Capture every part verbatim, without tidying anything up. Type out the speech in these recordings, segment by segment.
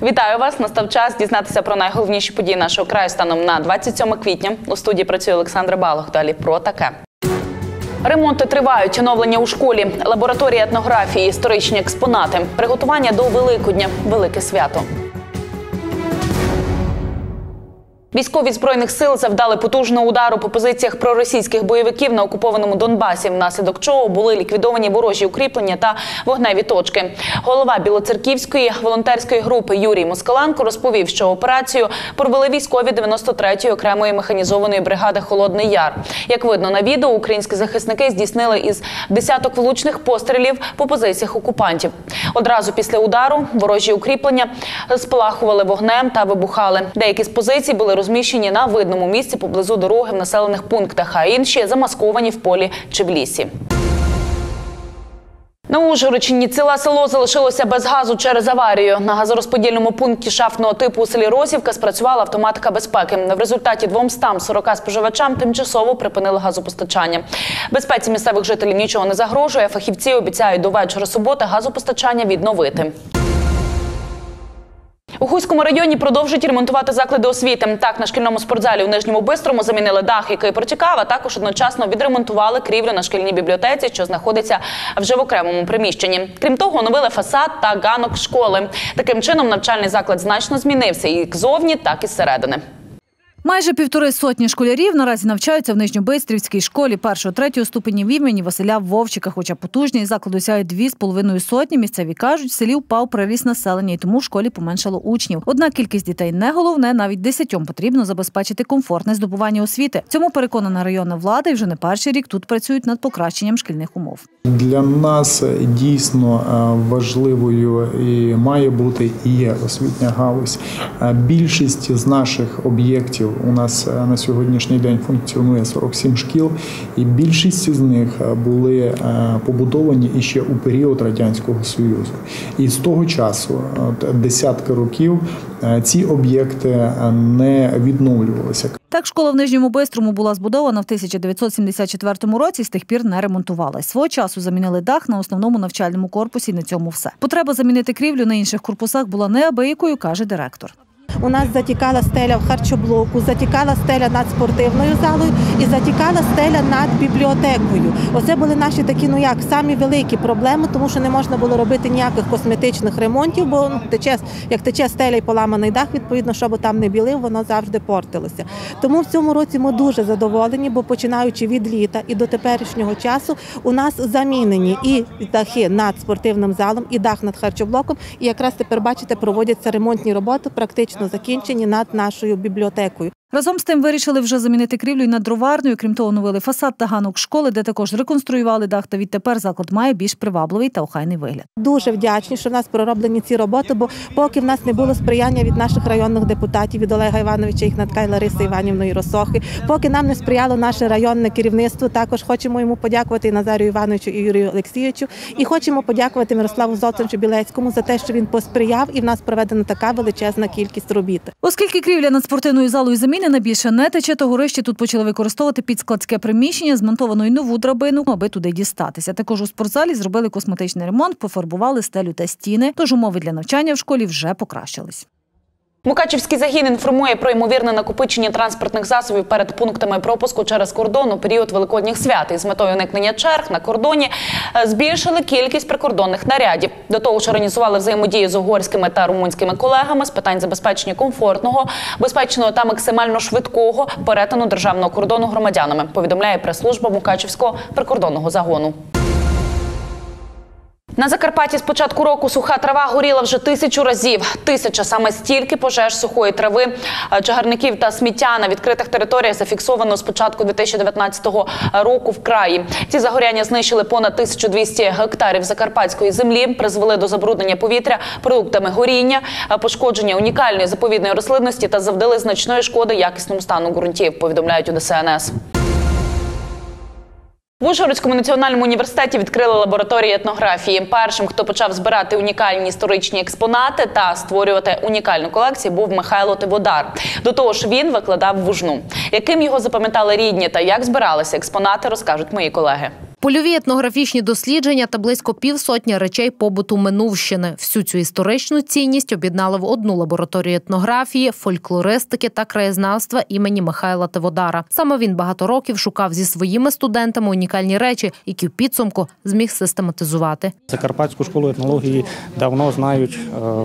Вітаю вас! Настав час дізнатися про найголовніші події нашого краю станом на двадцять сьоме квітня. У студії працює Олександра Балох. Далі про таке. Ремонти тривають, оновлення у школі, лабораторія етнографії, історичні експонати, приготування до Великодня, велике свято. Військові Збройних сил завдали потужного удару по позиціях проросійських бойовиків на окупованому Донбасі, внаслідок чого були ліквідовані ворожі укріплення та вогневі точки. Голова Білоцерківської волонтерської групи Юрій Москаленко розповів, що операцію провели військові дев'яносто третьої окремої механізованої бригади «Холодний Яр». Як видно на відео, українські захисники здійснили із десяток влучних пострілів по позиціях окупантів. Одразу після удару ворожі укріплення спалахували вогнем та вибухали. Деякі з позицій були розміщені на видному місці поблизу дороги в населених пунктах, а інші замасковані в полі чи в лісі. На Ужгородщині ціле село залишилося без газу через аварію. На газорозподільному пункті шафтного типу у селі Розівка спрацювала автоматика безпеки. В результаті двомстам сорока споживачам тимчасово припинили газопостачання. Безпеці місцевих жителів нічого не загрожує. Фахівці обіцяють до вечора суботи газопостачання відновити. У Хуському районі продовжують ремонтувати заклади освіти. Так, на шкільному спортзалі у Нижньому Бистрому замінили дах, який протікав, а також одночасно відремонтували крівлю на шкільній бібліотеці, що знаходиться вже в окремому приміщенні. Крім того, оновили фасад та ганок школи. Таким чином, навчальний заклад значно змінився як ззовні, так і зсередини. Майже півтори сотні школярів наразі навчаються в Нижньобистрівській школі першого-третього ступенів імені Василя Вовчика. Хоча потужність закладу сягає дві з половиною сотні, місцеві кажуть, в селі впав приріст населення і тому в школі поменшало учнів. Однак кількість дітей не головне, навіть десятьом потрібно забезпечити комфортне здобування освіти. В цьому переконана районна влада і вже не перший рік тут працюють над покращенням шкільних умов. Для нас дійсно важливою і має бути і є освітня галузь. Більшість з наших об'єктів у нас на сьогоднішній день функціонує сорок сім шкіл, і більшість з них були побудовані іще у період Радянського Союзу. І з того часу, десятки років, ці об'єкти не відновлювалися. Так, школа в Нижньому Бистрому була збудована в тисяча дев'ятсот сімдесят четвертому році і з тих пір не ремонтувалась. Свого часу замінили дах на основному навчальному корпусі, і на цьому все. Потреба замінити крівлю на інших корпусах була неабиякою, каже директор. У нас затікала стеля в харчоблоку, затікала стеля над спортивною залою і затікала стеля над бібліотекою. Оце були наші такі, ну як, самі великі проблеми, тому що не можна було робити ніяких косметичних ремонтів, бо ну, тече, як тече стеля і поламаний дах, відповідно, що б там не білив, воно завжди портилося. Тому в цьому році ми дуже задоволені, бо починаючи від літа і до теперішнього часу у нас замінені і дахи над спортивним залом, і дах над харчоблоком, і якраз тепер, бачите, проводяться ремонтні роботи, практично закінчені над нашою бібліотекою. Разом з тим вирішили вже замінити крівлю і над дроварнею. Крім того, оновили фасад та ганок школи, де також реконструювали дах, та відтепер заклад має більш привабливий та охайний вигляд. Дуже вдячні, що в нас пророблені ці роботи, бо поки в нас не було сприяння від наших районних депутатів, від Олега Івановича Ігнатка і Лариси Іванівної Росохи, поки нам не сприяло наше районне керівництво, також хочемо йому подякувати і Назарію Івановичу, і Юрію Олексійовичу, і хочемо подякувати Мирославу Золотовичу Білецькому за те, що він посприяв, і в нас проведена така величезна кількість робіт. Оскільки крівля над спортивною залою замінена, більше не тече, то горище тут почали використовувати під складське приміщення, змонтовано й нову драбину, аби туди дістатися. Також у спортзалі зробили косметичний ремонт, пофарбували стелю та стіни, тож умови для навчання в школі вже покращились. Мукачівський загін інформує про ймовірне накопичення транспортних засобів перед пунктами пропуску через кордон у період великодніх свят. І з метою уникнення черг на кордоні збільшили кількість прикордонних нарядів. До того ж, організували взаємодію з угорськими та румунськими колегами з питань забезпечення комфортного, безпечного та максимально швидкого перетину державного кордону громадянами, повідомляє прес-служба Мукачівського прикордонного загону. На Закарпатті з початку року суха трава горіла вже тисячу разів. Тисяча – саме стільки пожеж сухої трави, чагарників та сміття на відкритих територіях зафіксовано з початку дві тисячі дев'ятнадцятого року в краї. Ці загоряння знищили понад тисячу двісті гектарів закарпатської землі, призвели до забруднення повітря продуктами горіння, пошкодження унікальної заповідної рослинності та завдали значної шкоди якісному стану ґрунтів, повідомляють у Д С Н С. В Ужгородському національному університеті відкрили лабораторію етнографії. Першим, хто почав збирати унікальні історичні експонати та створювати унікальну колекцію, був Михайло Тиводар. До того ж, він викладав в Ужну. Яким його запам'ятали рідні та як збиралися експонати, розкажуть мої колеги. Польові етнографічні дослідження та близько півсотні речей побуту Минувщини. Всю цю історичну цінність об'єднали в одну лабораторію етнографії, фольклористики та краєзнавства імені Михайла Тиводара. Саме він багато років шукав зі своїми студентами унікальні речі, які в підсумку зміг систематизувати. Закарпатську школу етнології давно знають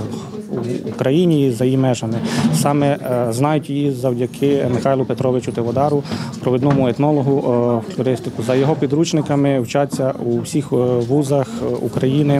в Україні за її межами. Саме знають її завдяки Михайлу Петровичу Тиводару, провідному етнологу, фольклористику. За його підручниками вчаться у всіх вузах України.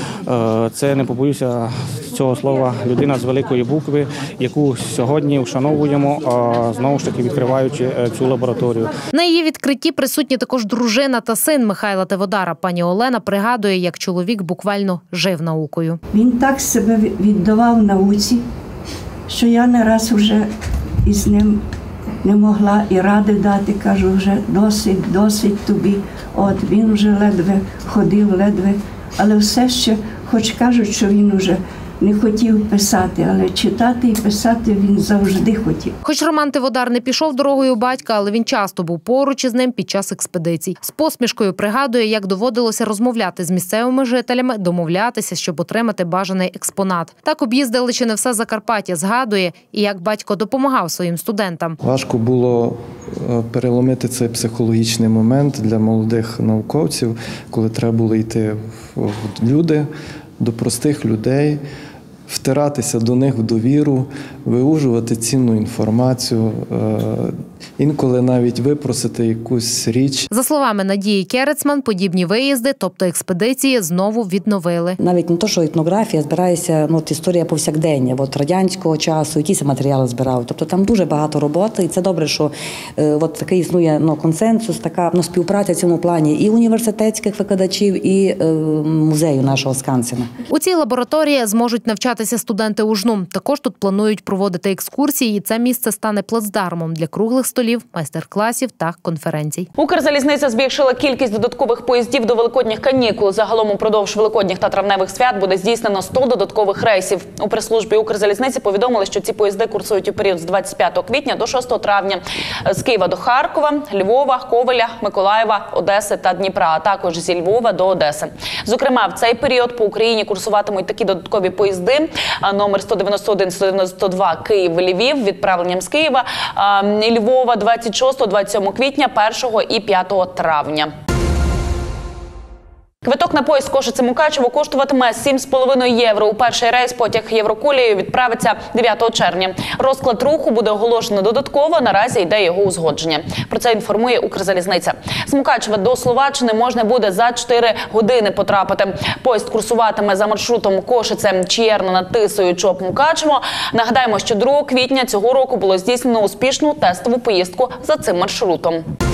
Це, не побоюся цього слова, людина з великої букви, яку сьогодні вшановуємо, знову ж таки відкриваючи цю лабораторію. На її відкритті присутні також дружина та син Михайла Тиводара. Пані Олена пригадує, як чоловік буквально жив наукою. Він так себе віддавав науці, що я не раз вже із ним не могла і ради дати, кажу, вже досить, досить тобі. От він вже ледве ходив, ледве, але все ще, хоч кажуть, що він вже не хотів писати, але читати і писати він завжди хотів. Хоч Роман Тиводар не пішов дорогою батька, але він часто був поруч із ним під час експедицій. З посмішкою пригадує, як доводилося розмовляти з місцевими жителями, домовлятися, щоб отримати бажаний експонат. Так об'їздили чи не все Закарпаття, згадує, і як батько допомагав своїм студентам. Важко було переломити цей психологічний момент для молодих науковців, коли треба було йти в люди, до простих людей, втиратися до них в довіру, виужувати цінну інформацію, інколи навіть випросити якусь річ. За словами Надії Керецман, подібні виїзди, тобто експедиції, знову відновили. Навіть не то, що етнографія, збирається ну, історія повсякдення, от радянського часу, якісь матеріали збирали. Тобто там дуже багато роботи, і це добре, що е, от такий існує ну, консенсус, така ну, співпраця в цьому плані і університетських викладачів, і е, музею нашого Скансена. У цій лабораторії зможуть навчатися студенти УЖНУ. Також тут планують проводити екскурсії, і це місце стане плацдармом для круглих столів, майстер-класів та конференцій. Укрзалізниця збільшила кількість додаткових поїздів до великодніх канікул. Загалом упродовж великодніх та травневих свят буде здійснено сто додаткових рейсів. У прес-службі Укрзалізниці повідомили, що ці поїзди курсують у період з двадцять п'ятого квітня до шостого травня. З Києва до Харкова, Львова, Ковеля, Миколаєва, Одеси та Дніпра, а також зі Львова до Одеси. Зокрема, в цей період по Україні курсуватимуть такі додаткові поїзди. Номер сто дев'яносто один - сто дев'яносто два Київ-Львів відправленням з Києва, Львова двадцять шостого - двадцять сьомого квітня, першого і п'ятого травня. Квиток на поїзд Кошице-Мукачево коштуватиме сім з половиною євро. У перший рейс потяг Євроколією відправиться дев'ятого червня. Розклад руху буде оголошено додатково, наразі йде його узгодження. Про це інформує Укрзалізниця. З Мукачева до Словаччини можна буде за чотири години потрапити. Поїзд курсуватиме за маршрутом Кошице-Чієрно над Тисою, Чоп-Мукачево. Нагадаємо, що другого квітня цього року було здійснено успішну тестову поїздку за цим маршрутом.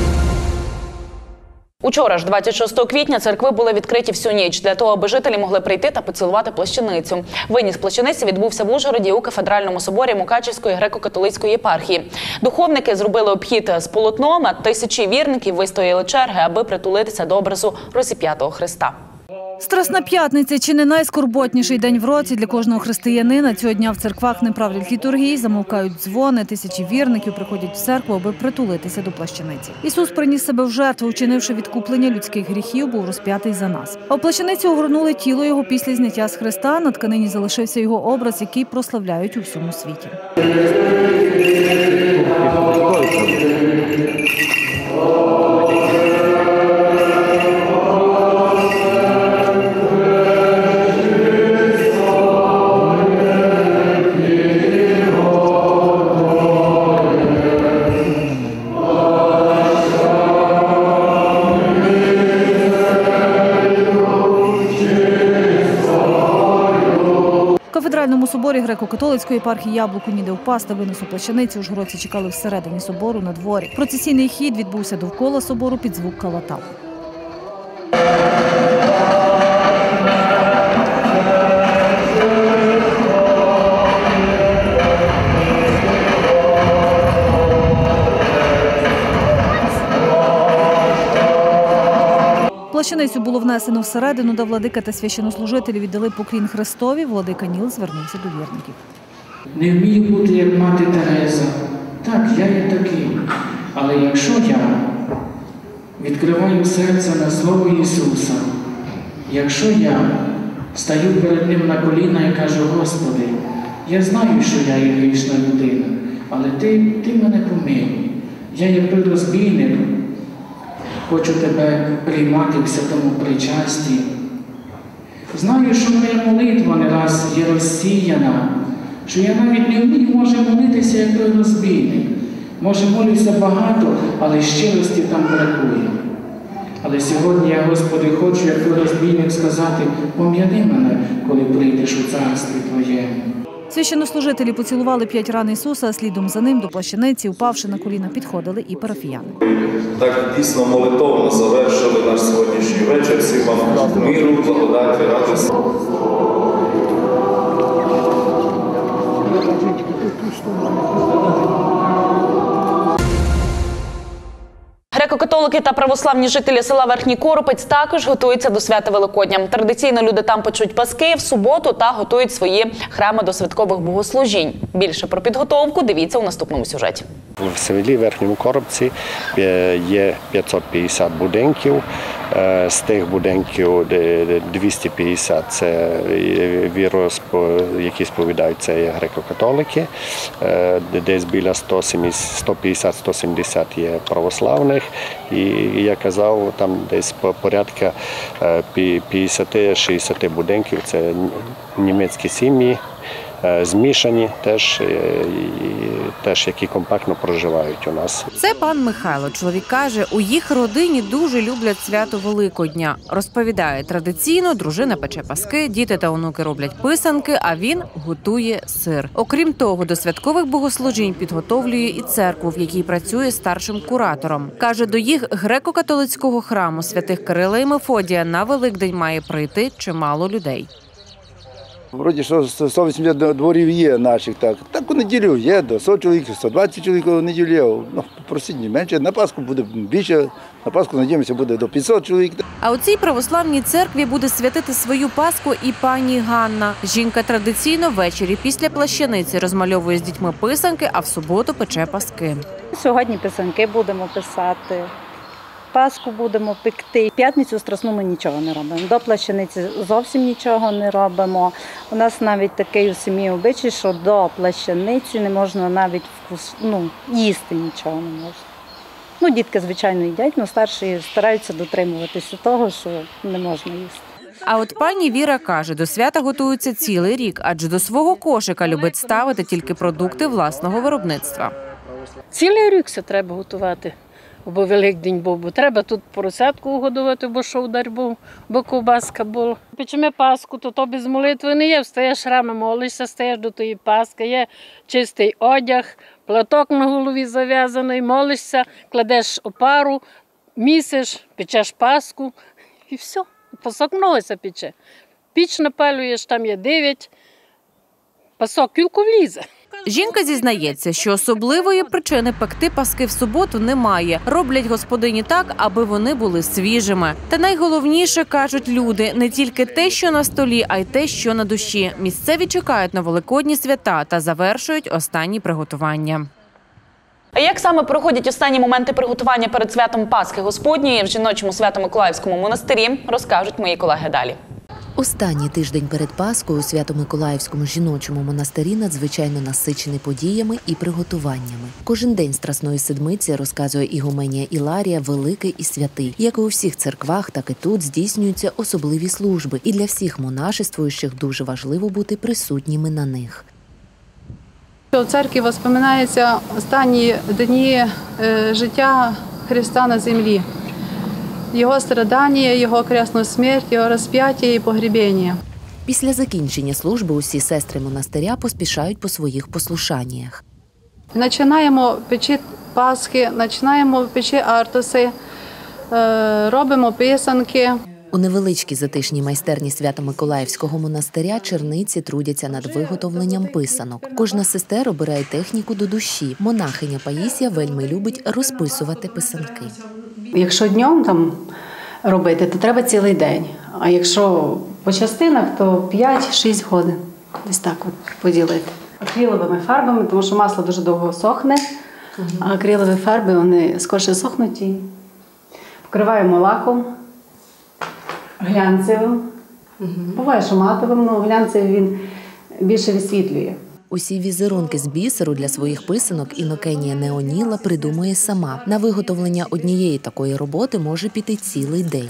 Учора ж, двадцять шостого квітня, церкви були відкриті всю ніч для того, аби жителі могли прийти та поцілувати плащаницю. Виніс плащаниці відбувся в Ужгороді у кафедральному соборі Мукачівської греко-католицької єпархії. Духовники зробили обхід з полотном, а тисячі вірників вистояли черги, аби притулитися до образу розіп'ятого Христа. Страсна п'ятниця – чи не найскорботніший день в році для кожного християнина. Цього дня в церквах не правлять літургії, замовкають дзвони, тисячі вірників приходять в церкву, аби притулитися до плащаниці. Ісус приніс себе в жертву, учинивши відкуплення людських гріхів, був розп'ятий за нас. А в плащаниці огорнули тіло його після зняття з хреста, на тканині залишився його образ, який прославляють у всьому світі. В кафедральному соборі греко-католицької єпархії Яблуку ніде впасти, виносу плащаниці ужгородці чекали всередині собору на дворі. Процесійний хід відбувся довкола собору під звук калатав. Плащаницю було внесено всередину, де владика та священнослужителі віддали поклін Христові. Владика Ніл звернувся до вірників. Не вмію бути, як мати Тереза. Так, я є такий. Але якщо я відкриваю серце на Слово Ісуса. Якщо я стаю перед Ним на коліна і кажу: Господи, я знаю, що я є грішна людина, але Ти, ти мене помилуй. Я є розбійник, хочу Тебе приймати в святому причасті. Знаю, що моя молитва не раз є розсіяна, що я навіть не вмію, може, молитися, як той розбійник. Може, молюся багато, але щирості там бракує. Але сьогодні я, Господи, хочу, як той розбійник, сказати: пом'яни мене, коли прийдеш у царстві Твоєму. Священнослужителі поцілували п'ять ран Ісуса, а слідом за ним до плащаниці, упавши на коліна, підходили і парафіяни. Так дійсно молитовно завершили наш сьогоднішній вечір. Всім вам миру, благодаті, радості. Греко-католики та православні жителі села Верхній Коропець також готуються до свята Великодня. Традиційно люди там печуть паски в суботу та готують свої храми до святкових богослужінь. Більше про підготовку дивіться у наступному сюжеті. В селі Верхньому Коробці є п'ятсот п'ятдесят будинків. З тих будинків двісті п'ятдесят – це віри, які сповідають, це є греко-католики. Десь біля сто п'ятдесят - сто сімдесят є православних. І, я казав, там десь порядка п'ятдесят - шістдесят будинків – це німецькі сім'ї. Змішані теж, теж, які компактно проживають у нас. Це пан Михайло. Чоловік каже, у їх родині дуже люблять свято Великодня. Розповідає, традиційно дружина пече паски, діти та онуки роблять писанки, а він готує сир. Окрім того, до святкових богослужінь підготовлює і церкву, в якій працює старшим куратором. Каже, до їх греко-католицького храму святих Кирила і Мефодія на Великдень має прийти чимало людей. Вроді, що сто вісімдесят дворів є наших, так. Так у неділю є, до сто чоловік, сто двадцять чоловік у неділю. Ну, просить не менше, на Пасху буде більше, на Пасху, надіємося, буде до п'ятсот чоловік. А у цій православній церкві буде святити свою Пасху і пані Ганна. Жінка традиційно ввечері після плащаниці розмальовує з дітьми писанки, а в суботу пече паски. Сьогодні писанки будемо писати. Пасху будемо пекти. П'ятницю страсну ми нічого не робимо. До плащаниці зовсім нічого не робимо. У нас навіть такий у сім'ї обичай, що до плащаниці не можна навіть вкус, ну, їсти нічого не можна. Ну, дітки, звичайно, їдять, але старші стараються дотримуватися того, що не можна їсти. А от пані Віра каже, до свята готуються цілий рік, адже до свого кошика любить ставити тільки продукти власного виробництва. Цілий рік все треба готувати. Бо Великдень був, бо треба тут поросятку годувати, бо шовдар був, бо ковбаска була. Печемо Пасху, то то без молитви не є. Встаєш рано, молишся, стаєш до тої Пасхи, є чистий одяг, платок на голові зав'язаний, молишся, кладеш опару, місиш, печеш Пасху і все. Пасок молиться пече. Піч напалюєш, там є дев'ять, пасок кілько влізе. Жінка зізнається, що особливої причини пекти паски в суботу немає. Роблять господині так, аби вони були свіжими. Та найголовніше, кажуть люди, не тільки те, що на столі, а й те, що на душі. Місцеві чекають на великодні свята та завершують останні приготування. А як саме проходять останні моменти приготування перед святом Пасхи Господньої в жіночому Свято-Миколаївському монастирі, розкажуть мої колеги далі. Останній тиждень перед Пасхою у Свято-Миколаївському жіночому монастирі надзвичайно насичений подіями і приготуваннями. Кожен день Страсної Седмиці, розказує ігуменія Іларія, великий і святий. Як і у всіх церквах, так і тут здійснюються особливі служби. І для всіх монашествуючих дуже важливо бути присутніми на них. У церкві вспоминаються останні дні життя Христа на землі. Його страдання, його кресну смерть, його розп'яття і погребення. Після закінчення служби усі сестри монастиря поспішають по своїх послушаннях. Починаємо печі Пасхи, починаємо печі артуси, робимо писанки. У невеличкій затишній майстерні Свято-Миколаївського монастиря черниці трудяться над виготовленням писанок. Кожна сестер обирає техніку до душі. Монахиня Паїсія вельми любить розписувати писанки. Якщо днем там робити, то треба цілий день. А якщо по частинах, то п'ять-шість годин. Десь так от поділити. Акриловими фарбами, тому що масло дуже довго сохне, а акрилові фарби, вони скорше сохнуть і Вкриваємо лаком, глянцевим. Буває, що матовим, але глянцевий він більше висвітлює. Усі візерунки з бісеру для своїх писанок Інокенія Неоніла придумує сама. На виготовлення однієї такої роботи може піти цілий день.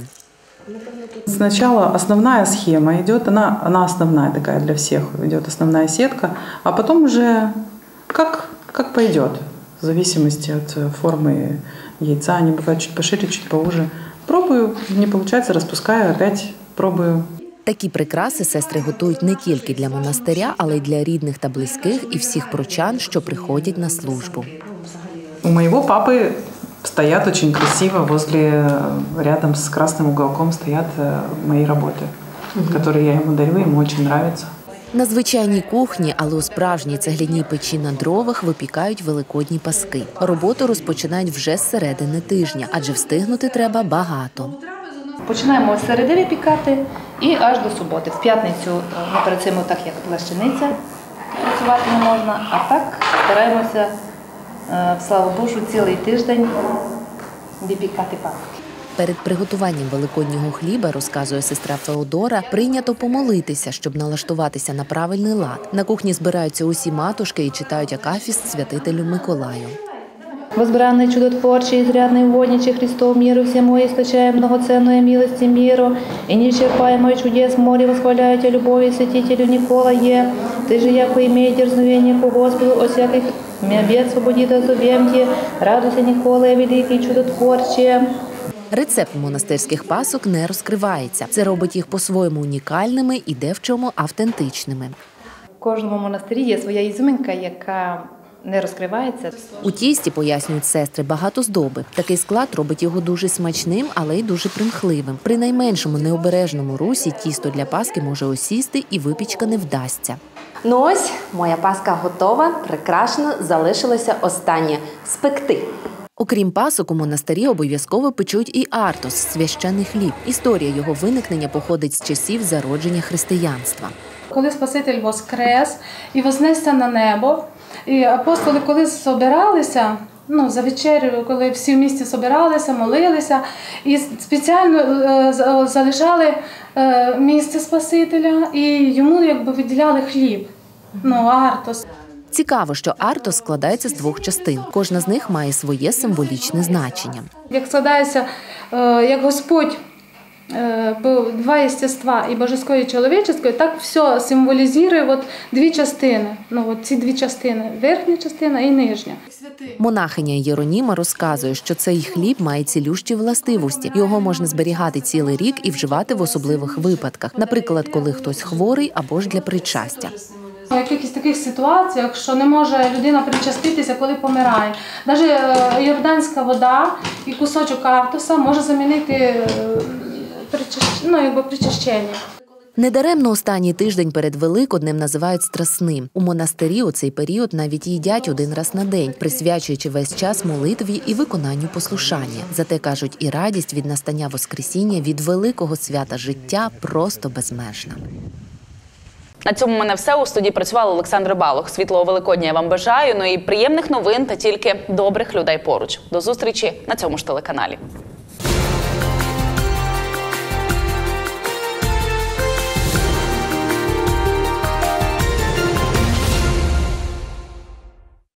Сначала основная схема идет, она, она основная такая для всех, идет основная сетка, а потом уже как, как пойдет, в зависимости от формы яйца. Они бывают чуть пошире, чуть поуже. Пробую, не получается, распускаю, опять пробую. Такі прикраси сестри готують не тільки для монастиря, але й для рідних та близьких і всіх прочан, що приходять на службу. У моего папы стоят очень красиво возле, рядом с красным уголком стоят мои работы, которые я ему дарю, ему очень нравятся. На звичайній кухні, але у справжній цегляній печі на дровах випікають великодні паски. Роботу розпочинають вже з середини тижня, адже встигнути треба багато. Починаємо з середи випікати і аж до суботи. В п'ятницю ми працюємо так, як плащаниця, працювати не можна, а так стараємося, слава Богу, цілий тиждень випікати паски. Перед приготуванням великоднього хліба, розказує сестра Феодора, прийнято помолитися, щоб налаштуватися на правильний лад. На кухні збираються усі матушки і читають акафіст святителю Миколаю. Возбранный чудотворчий, изрядный угодничий Христов миру всему, источая многоценную милости миру, и неисчерпаемой чудес море восхваляю Тебя, любовью святителю Николае. Ты же, яко имея дерзновение по Господу, о всяких обет свободит озовемте, радуйся, Николае, великий чудотворче. Рецепт монастирських пасок не розкривається. Це робить їх по-своєму унікальними і де в чому автентичними. В кожному монастирі є своя ізюминка, яка не розкривається. У тісті, пояснюють сестри, багато здоби. Такий склад робить його дуже смачним, але й дуже примхливим. При найменшому необережному русі тісто для паски може осісти і випічка не вдасться. Ну ось, моя паска готова, прикрашена, залишилося останнє – спекти. Окрім пасок, у монастирі обов'язково печуть і артос – священний хліб. Історія його виникнення походить з часів зародження християнства. Коли Спаситель воскрес і вознесся на небо, і апостоли, коли збиралися, ну, за вечерю, коли всі в місті збиралися, молилися, і спеціально е, залишали е, місце Спасителя, і йому якби виділяли хліб, ну, артос. Цікаво, що артос складається з двох частин. Кожна з них має своє символічне значення. Як складається, е, як Господь, два естества, і божеської, і чоловічської, так все символізує от дві частини. Ну, от ці дві частини – верхня частина і нижня. Монахиня Єроніма розказує, що цей хліб має цілющі властивості. Його можна зберігати цілий рік і вживати в особливих випадках. Наприклад, коли хтось хворий або ж для причастя. В якихось таких ситуаціях, що не може людина причаститися, коли помирає. Навіть йорданська вода і кусочок артоса може замінити ну, якби причащення. Недаремно останній тиждень перед Великоднем називають страсним. У монастирі у цей період навіть їдять один раз на день, присвячуючи весь час молитві і виконанню послушання. Зате, кажуть, і радість від настання Воскресіння, від великого свята життя просто безмежна. На цьому в мене все. У студії працювала Олександра Балох. Світлого Великодня я вам бажаю, ну і приємних новин та тільки добрих людей поруч. До зустрічі на цьому ж телеканалі.